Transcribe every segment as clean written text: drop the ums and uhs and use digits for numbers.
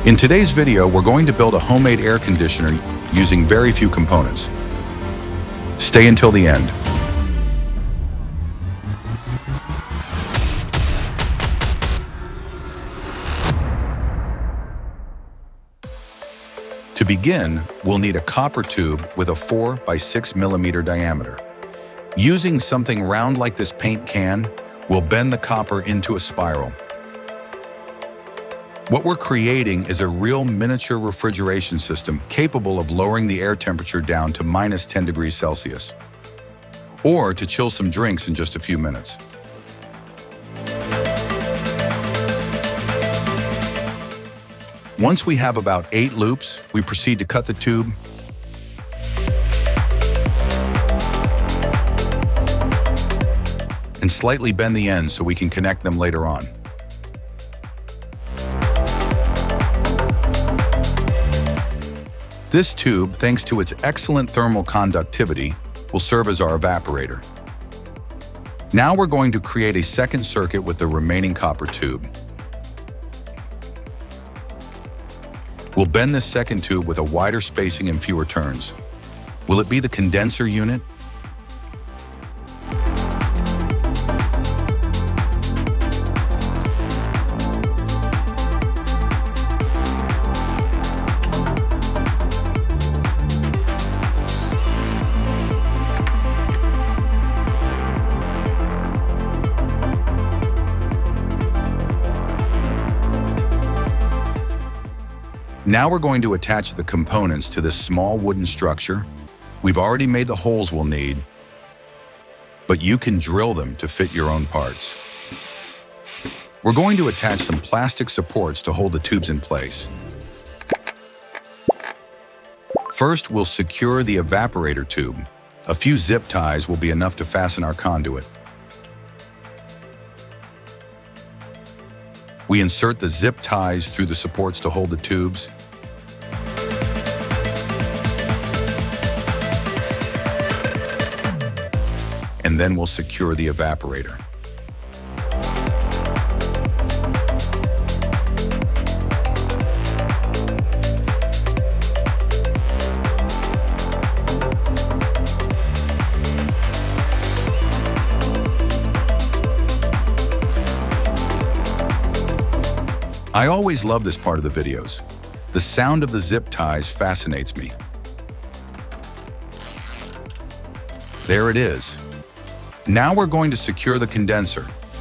In today's video, we're going to build a homemade air conditioner using very few components. Stay until the end. To begin, we'll need a copper tube with a 4 by 6 millimeter diameter. Using something round like this paint can, we'll bend the copper into a spiral. What we're creating is a real miniature refrigeration system capable of lowering the air temperature down to minus 10 degrees Celsius, or to chill some drinks in just a few minutes. Once we have about 8 loops, we proceed to cut the tube and slightly bend the ends so we can connect them later on. This tube, thanks to its excellent thermal conductivity, will serve as our evaporator. Now we're going to create a second circuit with the remaining copper tube. We'll bend this second tube with a wider spacing and fewer turns. Will it be the condenser unit? Now we're going to attach the components to this small wooden structure. We've already made the holes we'll need, but you can drill them to fit your own parts. We're going to attach some plastic supports to hold the tubes in place. First, we'll secure the evaporator tube. A few zip ties will be enough to fasten our conduit. We insert the zip ties through the supports to hold the tubes. And then we'll secure the evaporator. I always love this part of the videos. The sound of the zip ties fascinates me. There it is. Now we're going to secure the condenser.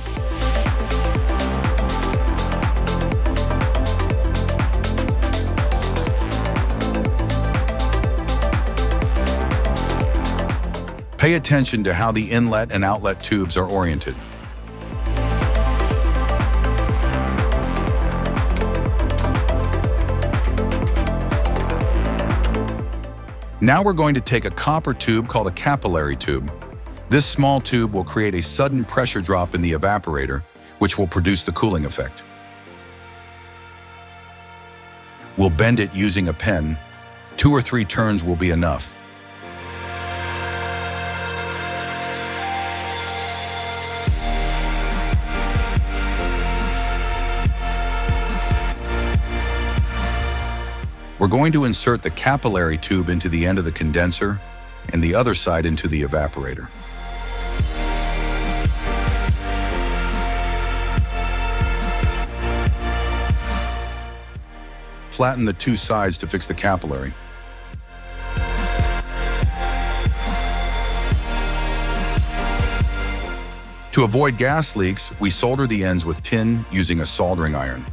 Pay attention to how the inlet and outlet tubes are oriented. Now we're going to take a copper tube called a capillary tube. This small tube will create a sudden pressure drop in the evaporator, which will produce the cooling effect. We'll bend it using a pen. 2 or 3 turns will be enough. We're going to insert the capillary tube into the end of the condenser and the other side into the evaporator. Flatten the 2 sides to fix the capillary. To avoid gas leaks, we solder the ends with tin using a soldering iron.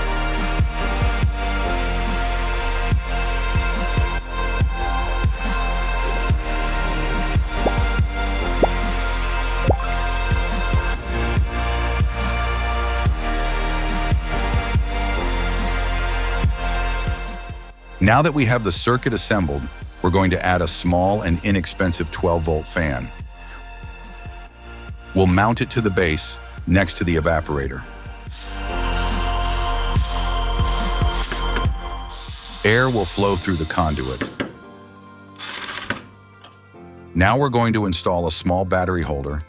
Now that we have the circuit assembled, we're going to add a small and inexpensive 12-volt fan. We'll mount it to the base next to the evaporator. Air will flow through the conduit. Now we're going to install a small battery holder.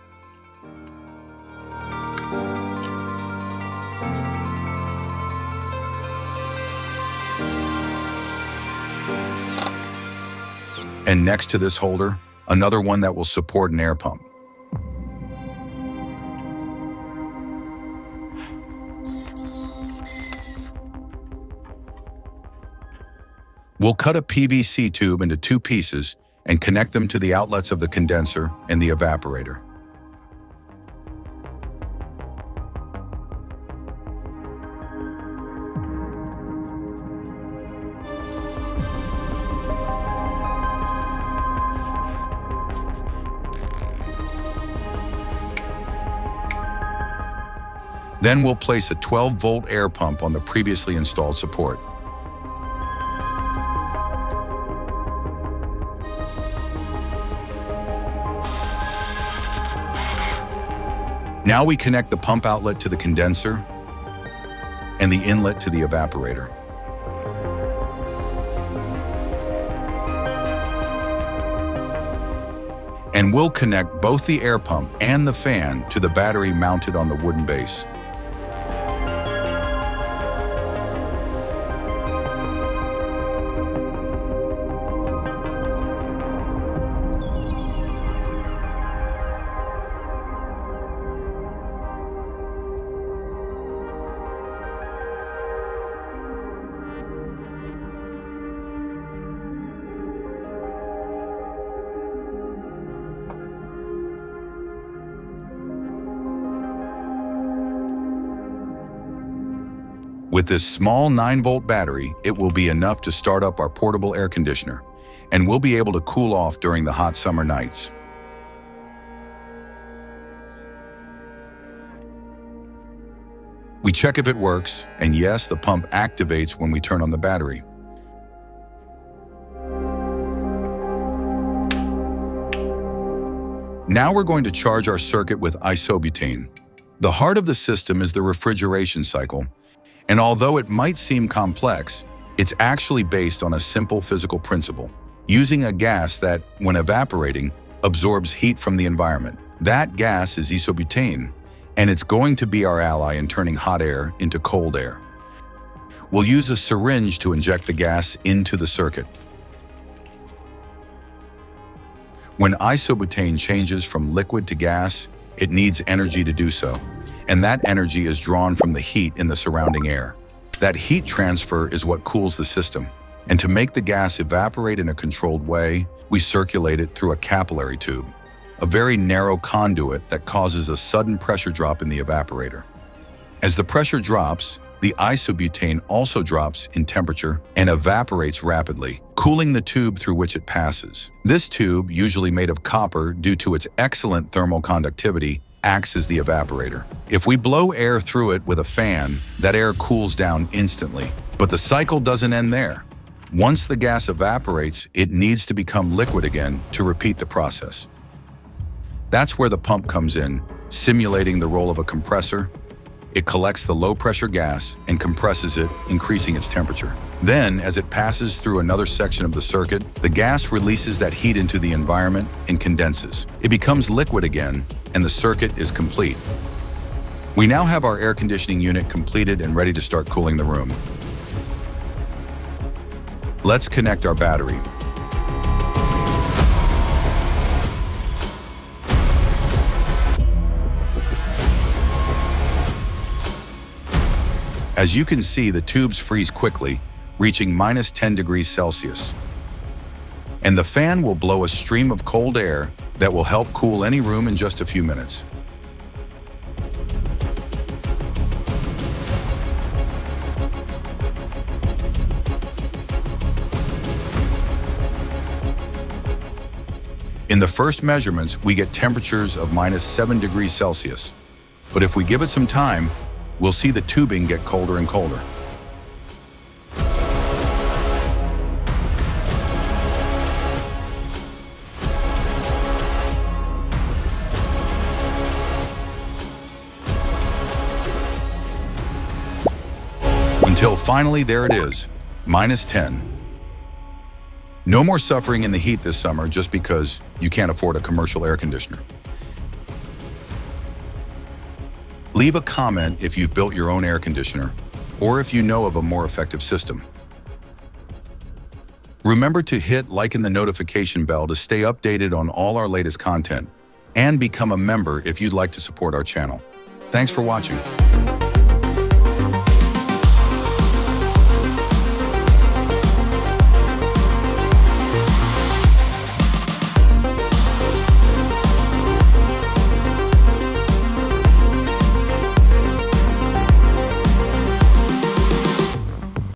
And next to this holder, another one that will support an air pump. We'll cut a PVC tube into 2 pieces and connect them to the outlets of the condenser and the evaporator. Then we'll place a 12-volt air pump on the previously installed support. Now we connect the pump outlet to the condenser and the inlet to the evaporator. And we'll connect both the air pump and the fan to the battery mounted on the wooden base. With this small 9-volt battery, it will be enough to start up our portable air conditioner, and we'll be able to cool off during the hot summer nights. We check if it works, and yes, the pump activates when we turn on the battery. Now we're going to charge our circuit with isobutane. The heart of the system is the refrigeration cycle, and although it might seem complex, it's actually based on a simple physical principle, using a gas that, when evaporating, absorbs heat from the environment. That gas is isobutane, and it's going to be our ally in turning hot air into cold air. We'll use a syringe to inject the gas into the circuit. When isobutane changes from liquid to gas, it needs energy to do so, and that energy is drawn from the heat in the surrounding air. That heat transfer is what cools the system, and to make the gas evaporate in a controlled way, we circulate it through a capillary tube, a very narrow conduit that causes a sudden pressure drop in the evaporator. As the pressure drops, the isobutane also drops in temperature and evaporates rapidly, cooling the tube through which it passes. This tube, usually made of copper due to its excellent thermal conductivity, acts as the evaporator. If we blow air through it with a fan, that air cools down instantly. But the cycle doesn't end there. Once the gas evaporates, it needs to become liquid again to repeat the process. That's where the pump comes in, simulating the role of a compressor. It collects the low-pressure gas and compresses it, increasing its temperature. Then, as it passes through another section of the circuit, the gas releases that heat into the environment and condenses. It becomes liquid again, and the circuit is complete. We now have our air conditioning unit completed and ready to start cooling the room. Let's connect our battery. As you can see, the tubes freeze quickly, reaching -10 degrees Celsius. And the fan will blow a stream of cold air that will help cool any room in just a few minutes. In the first measurements, we get temperatures of -7 degrees Celsius. But if we give it some time, we'll see the tubing get colder and colder. Until finally, there it is, -10. No more suffering in the heat this summer just because you can't afford a commercial air conditioner. Leave a comment if you've built your own air conditioner, or if you know of a more effective system. Remember to hit like and the notification bell to stay updated on all our latest content, and become a member if you'd like to support our channel. Thanks for watching.